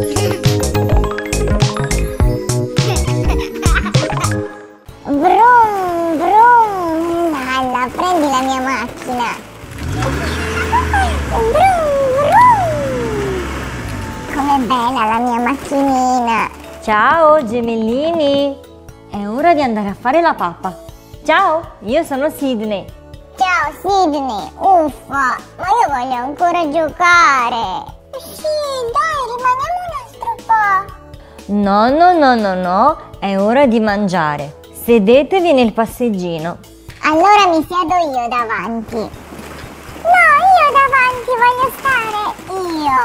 Brum, brum. Lalla, prendi la mia macchina. Brum, brum. Com'è bella la mia macchinina. Ciao gemellini, è ora di andare a fare la pappa. Ciao, io sono Sydney. Ciao Sydney, uffa, ma io voglio ancora giocare. Sì, dai, rimaniamo un altro po'. No, è ora di mangiare. Sedetevi nel passeggino. Allora mi siedo io davanti. No, io davanti voglio stare.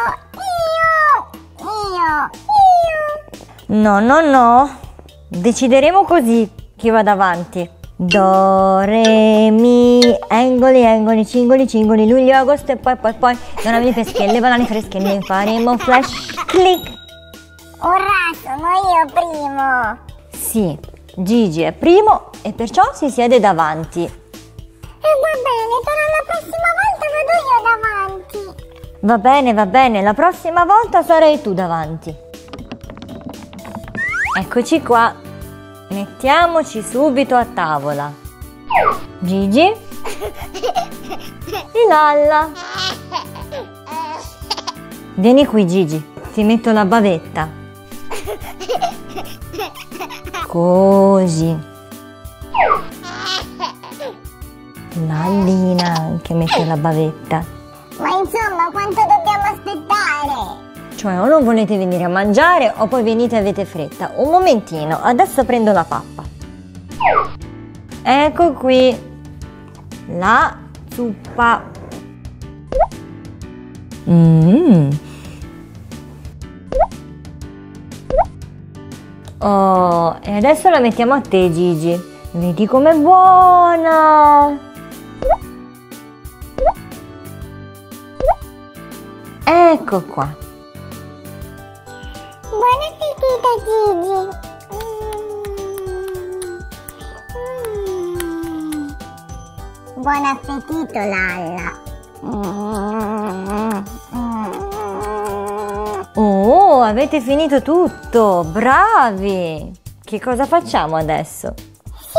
Io. No. Decideremo così chi va davanti. Do, re, mi, engoli, cingoli, luglio, agosto e poi. Non avete pesche, le banane fresche, ne faremo flash click. Ora sono io primo. Sì, Gigi è primo e perciò si siede davanti. Va bene, però la prossima volta vado io davanti. Va bene, la prossima volta sarai tu davanti. Eccoci qua, mettiamoci subito a tavola. Gigi e Lalla. Vieni qui Gigi, ti metto la bavetta. Così. Lallina anche mette la bavetta. Ma insomma, quanto dobbiamo aspettare? Cioè o non volete venire a mangiare o poi venite e avete fretta. Un momentino, adesso prendo la pappa. Ecco qui la zuppa. Oh, e adesso la mettiamo a te Gigi. Vedi com'è buona. Ecco qua. Buon appetito Gigi. Buon appetito Lalla. Oh, avete finito tutto, bravi! Che cosa facciamo adesso? Sì,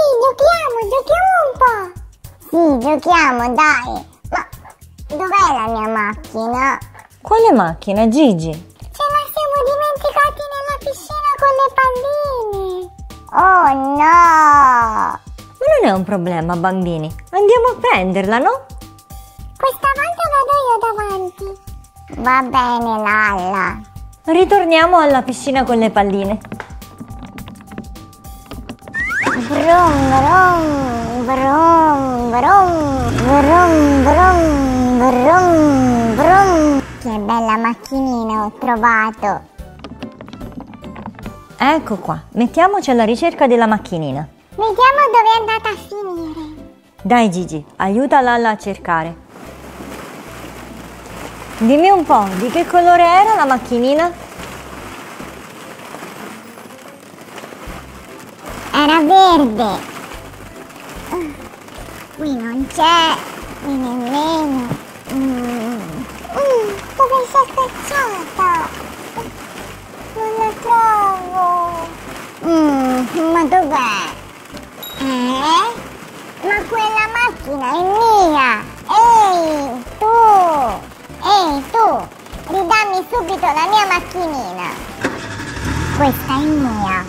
giochiamo un po'. Sì, giochiamo, dai. Ma dov'è la mia macchina? Quale macchina, Gigi? Ce la siamo dimenticati nella piscina con le palline. Oh no! Ma non è un problema, bambini. Andiamo a prenderla, no? Questa volta vado io davanti. Va bene, Lalla. Ritorniamo alla piscina con le palline. Brum, brum, brum, brum, brum, brum, brum, brum. Che bella macchinina ho trovato. Ecco qua, mettiamoci alla ricerca della macchinina. Vediamo dove è andata a finire. Dai Gigi, aiuta Lalla a cercare. Dimmi un po', di che colore era la macchinina? Era verde. Qui non c'è, qui nemmeno. Dove si è scacciata? Non la trovo. Ma dov'è? Ma quella macchina è mia. Ehi tu, ridammi subito la mia macchinina. Questa è mia.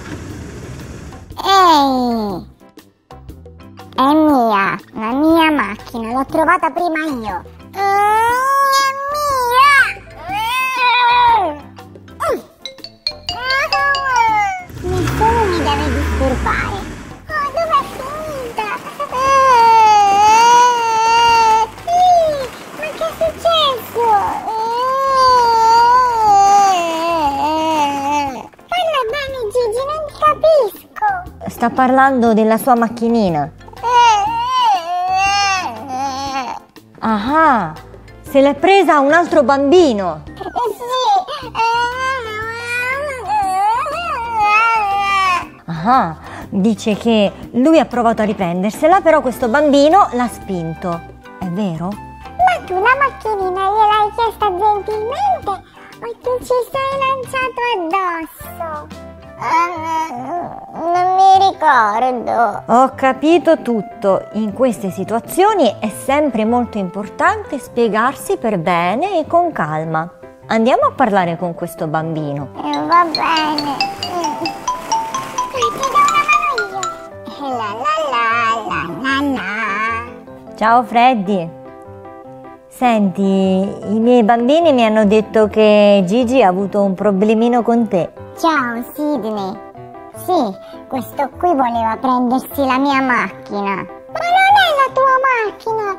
Ehi, è mia, la mia macchina, l'ho trovata prima io. È mia. Nessuno mi deve disturbare. Oh, dov'è finita? Ma che è successo? Parla bene Gigi, non ti capisco. Sta parlando della sua macchinina. Ah, se l'è presa un altro bambino. Sì. Ah, dice che lui ha provato a riprendersela, però questo bambino l'ha spinto. È vero? Ma tu la macchinina gliel'hai chiesta gentilmente o tu ci sei lanciato ricordo. Ho capito tutto. In queste situazioni è sempre molto importante spiegarsi per bene e con calma. Andiamo a parlare con questo bambino. Va bene. Ti do una mano io. La la la la la. Ciao Freddy. Senti, i miei bambini mi hanno detto che Gigi ha avuto un problemino con te. Ciao Sidney. Sì, questo qui voleva prendersi la mia macchina. Ma non è la tua macchina,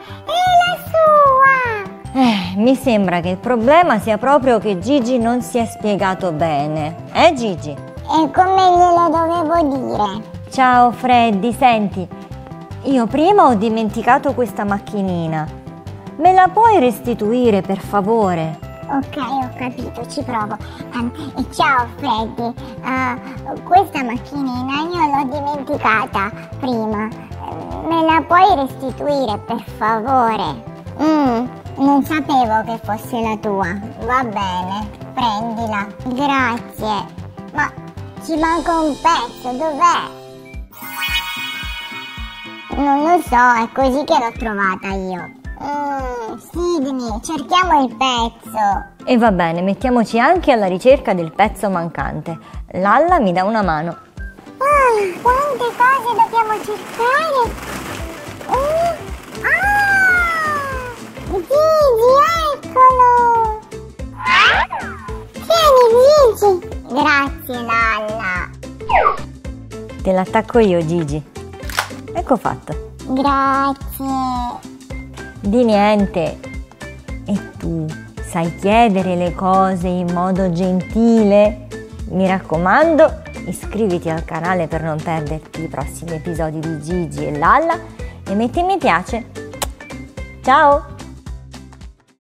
è la sua. Mi sembra che il problema sia proprio che Gigi non si è spiegato bene. Gigi? E come glielo dovevo dire? Ciao Freddy, senti, io prima ho dimenticato questa macchinina. Me la puoi restituire per favore? Ok, ho capito, ci provo. E ciao Freddy, questa macchinina io l'ho dimenticata prima. Me la puoi restituire per favore? Non sapevo che fosse la tua. Va bene, prendila. Grazie. Ma ci manca un pezzo, dov'è? Non lo so, è così che l'ho trovata io. Sidney, cerchiamo il pezzo. E va bene, mettiamoci anche alla ricerca del pezzo mancante. Lalla mi dà una mano. Quante cose dobbiamo cercare. Gigi, eccolo. Tieni Gigi. Grazie Lalla. Te l'attacco io, Gigi. Ecco fatto. Grazie. Di niente. E tu sai chiedere le cose in modo gentile? Mi raccomando, iscriviti al canale per non perderti i prossimi episodi di Gigi e Lalla e metti mi piace. Ciao!